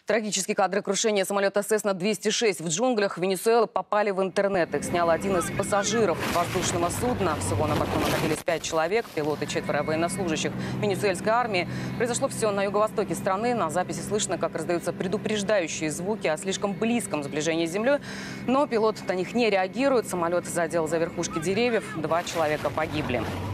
Трагические кадры крушения самолета Cessna-206 в джунглях Венесуэлы попали в интернет. Их снял один из пассажиров воздушного судна. Всего на борту находились 5 человек, пилот и 4 военнослужащих венесуэльской армии. Произошло все на юго-востоке страны. На записи слышно, как раздаются предупреждающие звуки о слишком близком сближении с землей. Но пилот на них не реагирует. Самолет задел за верхушки деревьев. 2 человека погибли.